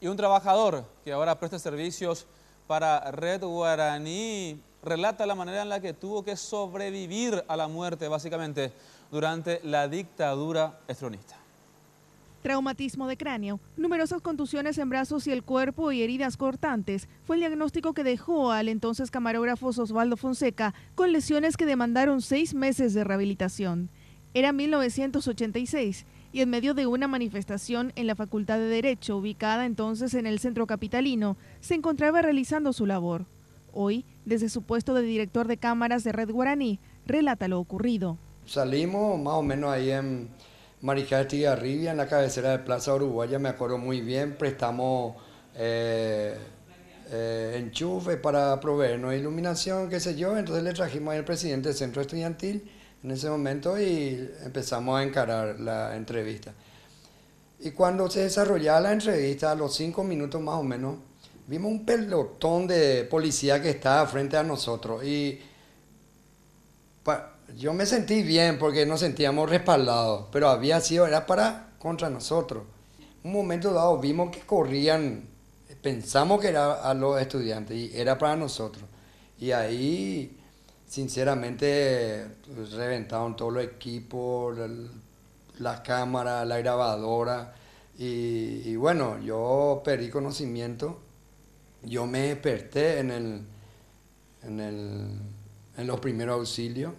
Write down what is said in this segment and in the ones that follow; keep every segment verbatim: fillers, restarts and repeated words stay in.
Y un trabajador que ahora presta servicios para Red Guaraní relata la manera en la que tuvo que sobrevivir a la muerte, básicamente, durante la dictadura estronista. Traumatismo de cráneo, numerosas contusiones en brazos y el cuerpo y heridas cortantes fue el diagnóstico que dejó al entonces camarógrafo Osvaldo Fonseca con lesiones que demandaron seis meses de rehabilitación. Era mil novecientos ochenta y seis y en medio de una manifestación en la Facultad de Derecho, ubicada entonces en el centro capitalino, se encontraba realizando su labor. Hoy, desde su puesto de director de cámaras de Red Guaraní, relata lo ocurrido. Salimos más o menos ahí en Mariscal Estigarribia, en la cabecera de Plaza Uruguaya, me acuerdo muy bien, prestamos eh, eh, enchufe para proveernos iluminación, qué sé yo, entonces le trajimos ahí al presidente del centro estudiantil en ese momento y empezamos a encarar la entrevista. Y cuando se desarrollaba la entrevista, a los cinco minutos más o menos, vimos un pelotón de policía que estaba frente a nosotros y yo me sentí bien porque nos sentíamos respaldados, pero había sido, era para contra nosotros. Un momento dado vimos que corrían, pensamos que era a los estudiantes y era para nosotros. Y ahí, sinceramente, pues, reventaron todos los equipos, las cámaras, la grabadora. Y, y bueno, yo perdí conocimiento. Yo me desperté en, el, en, el, en los primeros auxilios.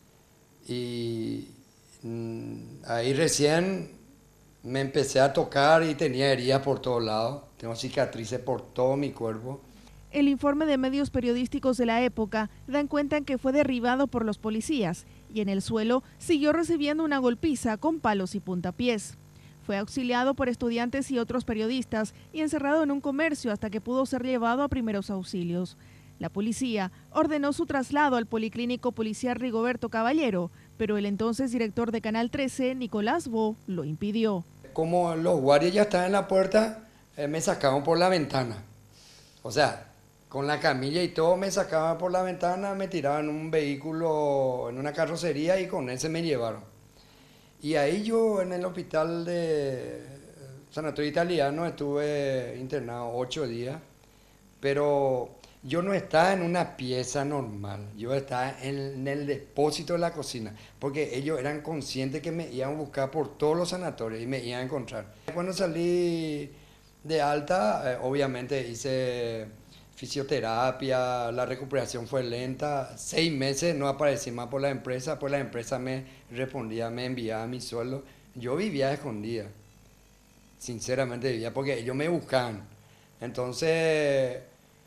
Y ahí recién me empecé a tocar y tenía heridas por todos lados. Tengo cicatrices por todo mi cuerpo. El informe de medios periodísticos de la época dan cuenta en que fue derribado por los policías y en el suelo siguió recibiendo una golpiza con palos y puntapiés. Fue auxiliado por estudiantes y otros periodistas y encerrado en un comercio hasta que pudo ser llevado a primeros auxilios. La policía ordenó su traslado al Policlínico Policial Rigoberto Caballero, pero el entonces director de Canal trece, Nicolás Bo, lo impidió. Como los guardias ya estaban en la puerta, eh, me sacaban por la ventana. O sea, con la camilla y todo me sacaban por la ventana, me tiraban en un vehículo, en una carrocería y con ese me llevaron. Y ahí yo en el hospital de Sanatorio Italiano estuve internado ocho días, pero yo no estaba en una pieza normal, yo estaba en el depósito de la cocina, porque ellos eran conscientes que me iban a buscar por todos los sanatorios y me iban a encontrar. Cuando salí de alta, eh, obviamente hice fisioterapia, la recuperación fue lenta, seis meses no aparecí más por la empresa, pues la empresa me respondía, me enviaba mi sueldo. Yo vivía escondida, sinceramente vivía, porque ellos me buscaban. Entonces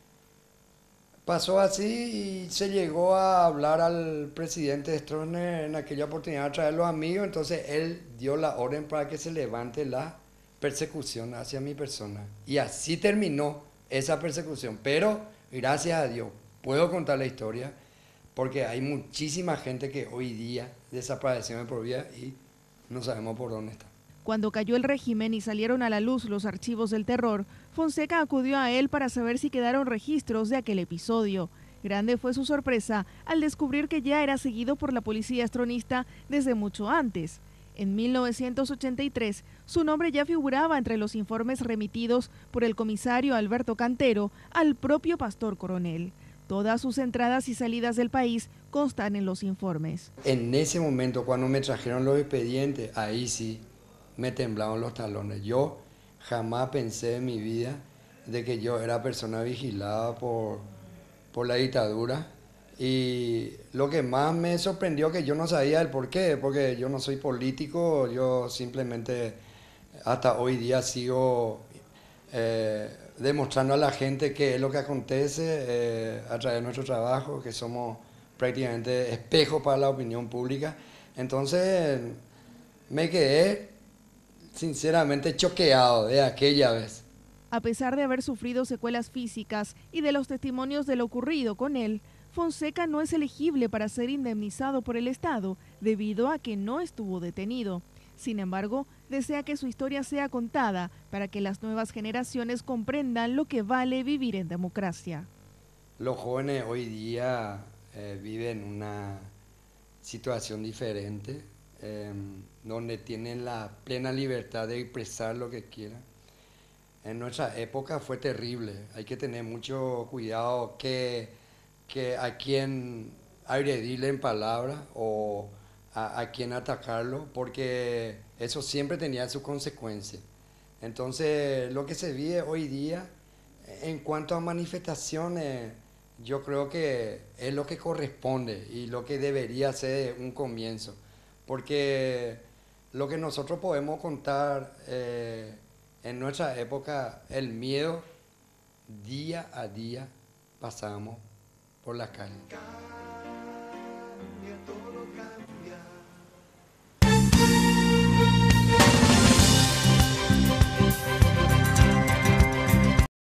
pasó así y se llegó a hablar al presidente Stroessner en aquella oportunidad a traer los amigos, entonces él dio la orden para que se levante la persecución hacia mi persona. Y así terminó esa persecución, pero gracias a Dios puedo contar la historia porque hay muchísima gente que hoy día desapareció de por vida y no sabemos por dónde está. Cuando cayó el régimen y salieron a la luz los archivos del terror, Fonseca acudió a él para saber si quedaron registros de aquel episodio. Grande fue su sorpresa al descubrir que ya era seguido por la policía estronista desde mucho antes. En mil novecientos ochenta y tres, su nombre ya figuraba entre los informes remitidos por el comisario Alberto Cantero al propio Pastor Coronel. Todas sus entradas y salidas del país constan en los informes. En ese momento, cuando me trajeron los expedientes, ahí sí me temblaban los talones. Yo jamás pensé en mi vida de que yo era persona vigilada por, por la dictadura. Y lo que más me sorprendió que yo no sabía el por qué, porque yo no soy político, yo simplemente hasta hoy día sigo eh, demostrando a la gente qué es lo que acontece eh, a través de nuestro trabajo, que somos prácticamente espejo para la opinión pública. Entonces me quedé sinceramente choqueado de aquella vez. A pesar de haber sufrido secuelas físicas y de los testimonios de lo ocurrido con él, Fonseca no es elegible para ser indemnizado por el Estado debido a que no estuvo detenido. Sin embargo, desea que su historia sea contada para que las nuevas generaciones comprendan lo que vale vivir en democracia. Los jóvenes hoy día eh, viven una situación diferente, eh, donde tienen la plena libertad de expresar lo que quieran. en nuestra época fue terrible. Hay que tener mucho cuidado que, que a quien agredirle en palabras o a, a quien atacarlo, porque eso siempre tenía sus consecuencias. Entonces, lo que se vive hoy día, en cuanto a manifestaciones, yo creo que es lo que corresponde y lo que debería ser un comienzo. Porque lo que nosotros podemos contar eh, en nuestra época, el miedo, día a día pasamos por las calles.